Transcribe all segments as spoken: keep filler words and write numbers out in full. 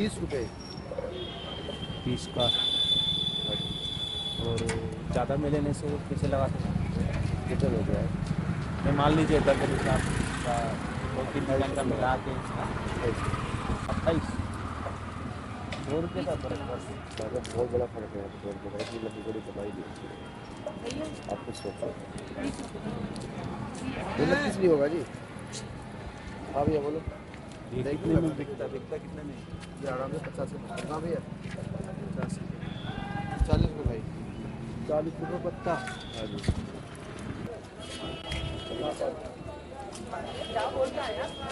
तीस रुपये तीस का। और ज़्यादा में लेने से कैसे लगा सकते? कितने हो गया है? मैं मान लीजिए दर्जन हिसाब का दो तीन डिजाइन का मिला के अट्ठाईस दो रुपये का फर्क पड़ता है। बहुत बड़ा फर्क है, दो रुपये का। इतनी लंबी बड़ी बताई दी आप कुछ सोचो। उनतीस नहीं होगा जी। हाँ भैया बोलो। ये कितने में बिकता बिकता कितने में? ये आराम से पचास रुपये। हाँ भैया पचास चालीस रुपये भाई। चालीस रुपये पत्ता। हाँ जी। क्या बोलता है यार?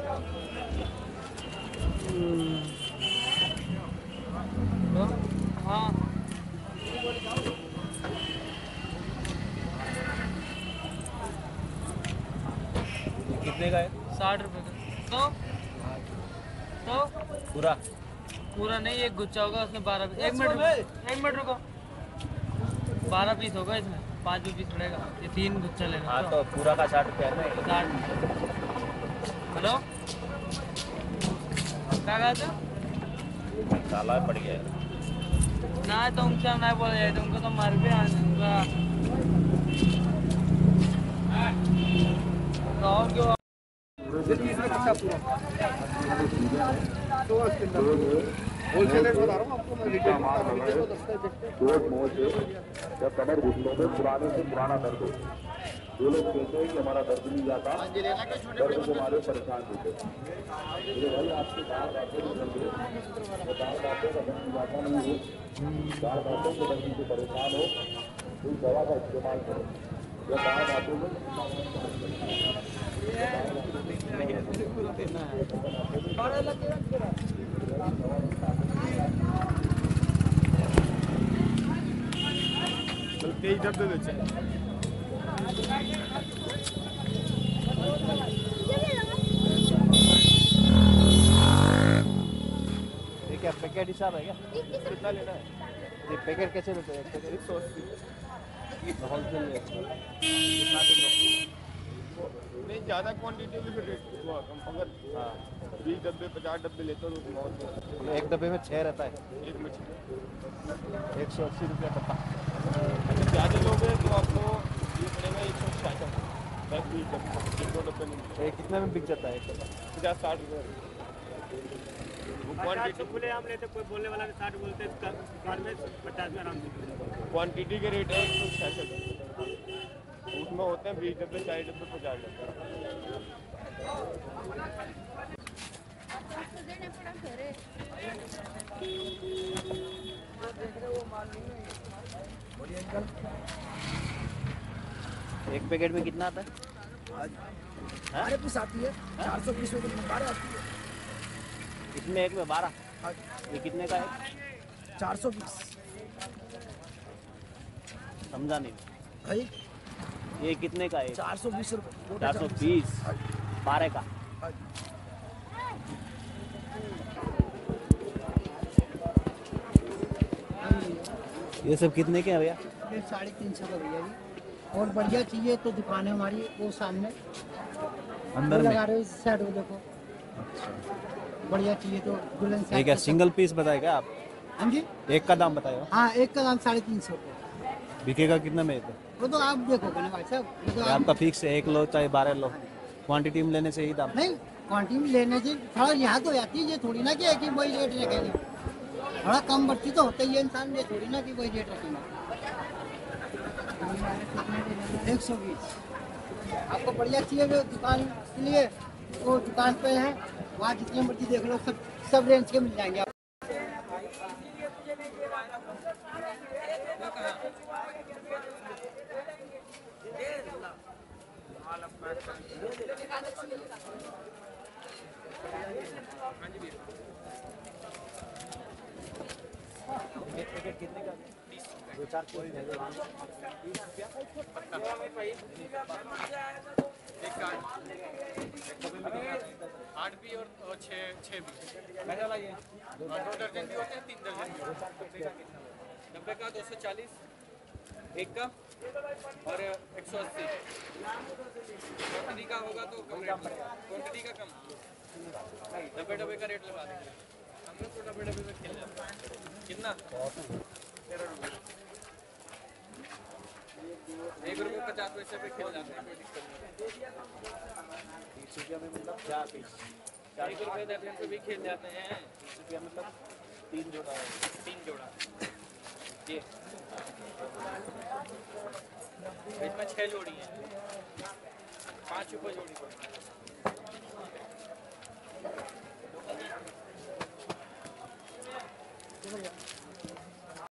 हाँ कितने का है? साठ रुपए का। तो तो पूरा पूरा नहीं, एक गुच्छा होगा उसमें बारह पीस। एक मिनट रुको, एक मिनट रुको। बारह पीस होगा इसमें, पाँच भी पीस पड़ेगा। ये तीन गुच्छा लेना। हाँ तो पूरा का साठ रुपया है ना। साठ। हेलो क्या कहते हो? काला पड़ गया है। ना तो उनसे ना बोला जाए तो उनको तो मर भी उनका और क्यों होलसेल रेट बता रहा हूँ आपको। मैं रिटेल बता रहा हूँ। जब कमर घुटनों में पुराने से पुराना दर्द हो, जो लोग कहते हैं कि हमारा दर्द नहीं जाता, दर्द से हमारे परेशान होते हैं। भाई आपके बाहर बातों में दर्द है, बाहर बातों का दर्द जाता नहीं हो, बाहर बातों के दर्द से परेशान हो, कोई दवा का इस्तेमाल करो। या बाहर बातों में तेईस डब्बे बेचे। ये क्या पैकेट हिसाब है क्या? कितना लेना है? ये पैकेट कैसे रुपये? एक सौ अस्सी होलसेल रेट। कितना किलो? नहीं ज़्यादा क्वांटिटी में फिर रेट हुआ कम। अगर हाँ बीस डब्बे पचास डब्बे लेते हो तो बहुत। एक डब्बे में छः रहता है। एक में छः। एक सौ अस्सी रुपया पत्ता। अगर ज़्यादा लोग हैं तो आपको ये पड़ेगा एक सौ छियासठ। दस बीस डब्बे, एक दो डब्बे नहीं। ये कितने में बिक जाता है एक डब्बा? पचास साठ रुपये क्वान्टिटी। खुले आम लेते, कोई बोलने वाला भी साठ बोलते हैं, बाद में पचास में आराम से। क्वांटिटी के रेट है एक सौ छियासठ। उसमें होते हैं बीस डब्बे, चालीस डब्बे, पचास डब्बे। एक पैकेट में कितना आता है? बारह पीस आती है। चार सौ पीस में बारह आती है। इसमें एक में बारह। ये कितने का है? चार सौ पीस। समझा नहीं भाई ये कितने का है? चार सौ बीस रुपये। चार सौ बीस बारह का। ये सब कितने के हैं भैया? ये साढ़े तीन सौ का भैया जी। और बढ़िया चाहिए तो दुकान है हमारी वो सामने अंदर वो में लगा रहे हो इस साइड को देखो। बढ़िया चाहिए तो दुल्हन ये साइड क्या सिंगल पीस बताएगा आप? हाँ जी एक का दाम बताएगा। हाँ, एक का दाम साढ़े तीन सौ रुपये। बिकेगा कितना में? तो वो तो आप देखोगे ना भाई साहब। वो तो ये आप आपका फिक्स है, एक लो चाहे बारह लो, क्वांटिटी में लेने से ही दाम। नहीं क्वान्टिटी में लेने से थोड़ा यहाँ तो जाती है। ये थोड़ी ना कि एक ही वही रेट रखेंगे। थोड़ा कम बढ़ती तो होता ही है इंसान। ये थोड़ी ना कि वही रेट रखेंगे। एक सौ बीस आपको बढ़िया चाहिए जो दुकान के लिए वो दुकान पे है, वहाँ जितने मर्जी देख लो, सब सब रेंज के मिल जाएंगे आप। कितने का? दो चार कोई आठ भी और छः छः भी। दो दर्जन भी होते हैं, तीन दर्जन भी होते हैं। नब्बे का दो सौ चालीस एक का और एक सौ अस्सी। क्वान्टिटी का होगा तो कम रेट पड़ेगा। क्वान्टिटी का कम नब्बे डब्बे का रेट लगा देंगे। कितना एक रुपये पचास पैसे पे खेल जाते हैं, कोई दिक्कत नहीं। तीस रुपया में मतलब चार पीस, एक रुपये दर्जन पे भी खेल जाते हैं। तीस रुपया मतलब तीन जोड़ा है, तीन जोड़ा ये इसमें छह जोड़ी है, पाँच रुपये जोड़ी पड़ती है।